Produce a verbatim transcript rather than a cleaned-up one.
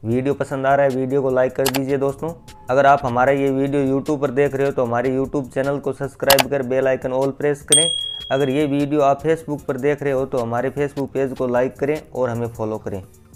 Video पसंद आ रहा है वीडियो को लाइक कर दीजिए दोस्तों। अगर आप हमारा ये वीडियो यूट्यूब पर देख रहे हो तो हमारे यूट्यूब चैनल को सब्सक्राइब कर बेल आइकन ऑल प्रेस करें। अगर ये वीडियो आप फेसबुक पर देख रहे हो तो हमारे फेसबुक पेज को लाइक करें और हमें फॉलो करें।